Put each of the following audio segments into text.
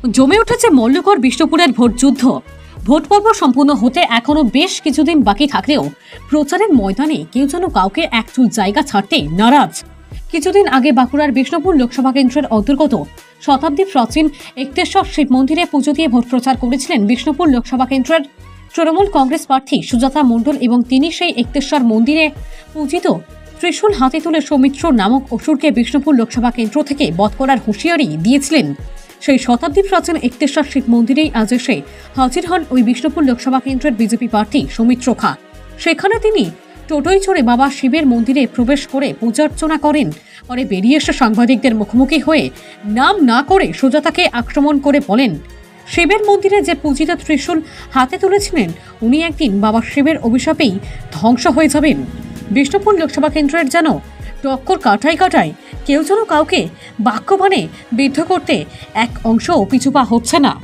জমে উঠেছে মল্লকর বিষ্ণুপুরের ভোট যুদ্ধ। ভোট পর্ব সম্পূর্ণ হতে এখনো বেশ কিছুদিন বাকি থাকলেও প্রচারের ময়দানে কেউ যেন কাউকে একচুল জায়গা ছাড়তে নারাজ। কিছুদিন আগে বাঁকুড়ার বিষ্ণুপুর লোকসভা কেন্দ্রের অন্তর্গত শতাব্দী প্রাচীন একতেশ্বর শিব মন্দিরে পুজো দিয়ে ভোট প্রচার করেছিলেন বিষ্ণুপুর লোকসভা কেন্দ্রের তৃণমূল কংগ্রেস প্রার্থী সুজাতা মণ্ডল এবং তিনি সেই একতেশ্বর মন্দিরে পূজিত ত্রিশূল হাতে তুলে সৌমিত্র নামক অসুরকে বিষ্ণুপুর লোকসভা কেন্দ্র থেকে বধ করার হুঁশিয়ারি দিয়েছিলেন। সেই শতাব্দী প্রাচীন একতেশ্বর শিব মন্দিরেই আজ এসে হাজির হন ওই বিষ্ণুপুর লোকসভা কেন্দ্রের বিজেপি প্রার্থী সৌমিত্র খা। সেখানে তিনি টোটোয় চড়ে বাবা শিবের মন্দিরে প্রবেশ করে পূজার্চনা করেন। পরে বেরিয়ে এসে সাংবাদিকদের মুখোমুখি হয়ে নাম না করে সুজাতাকে আক্রমণ করে বলেন, শিবের মন্দিরে যে পূজিত ত্রিশূল হাতে তুলেছিলেন উনি একদিন বাবা শিবের অভিশাপেই ধ্বংস হয়ে যাবেন। বিষ্ণুপুর লোকসভা কেন্দ্রের যেন টক্কর কাটায় কাটায় কেউ যেন কাউকে বাক্যবাণে বিদ্ধ করতে এক অংশ পিছুপা হচ্ছে না।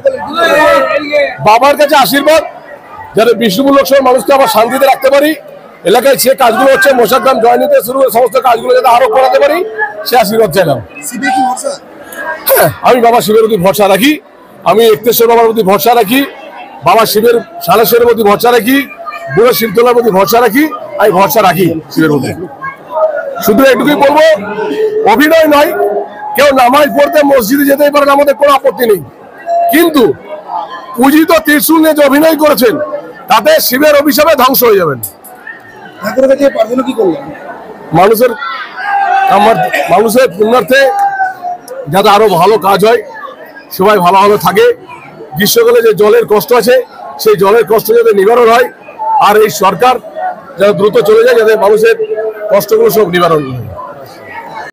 বাবার কাছে আশীর্বাদ যাতে বিষ্ণুপুর লোকসভার মানুষকে আবার শান্তিতে রাখতে পারি, এলাকায় যে কাজগুলো হচ্ছে মশাগ্রাম জয়নীতে শুরু করে সমস্ত কাজগুলো যাতে আরো করাতে পারি সে আশীর্বাদ চাইলাম। হ্যাঁ, আমি বাবা শিবের প্রতি ভরসা রাখি, আমি একতেশ্বর বাবার প্রতি ভরসা রাখি, বাবা শিবের সালেশ্বরের প্রতি ভরসা রাখি, বুড়ো শিবতলার প্রতি ভরসা রাখি, আমি ভরসা রাখি শিবের প্রতি। শুধু এটুকুই বলবো, অভিনয় নয়, কেউ নামাজ পড়তে মসজিদে যেতেই পারেন, আমাদের কোনো আপত্তি নেই, কিন্তু পূজিত ত্রিশূল নিয়ে যে অভিনয় করেছেন তাতে শিবের অভিশাপে ধ্বংস হয়ে যাবেন। মানুষের পুণ্যার্থে যাতে আরো ভালো কাজ হয়, সবাই ভালোভাবে থাকে, গ্রীষ্মকালে যে জলের কষ্ট আছে সেই জলের কষ্ট যাতে নিবারণ হয়, আর এই সরকার যাতে দ্রুত চলে যায় যাতে মানুষের কষ্টগুলো সব নিবারণ হয়।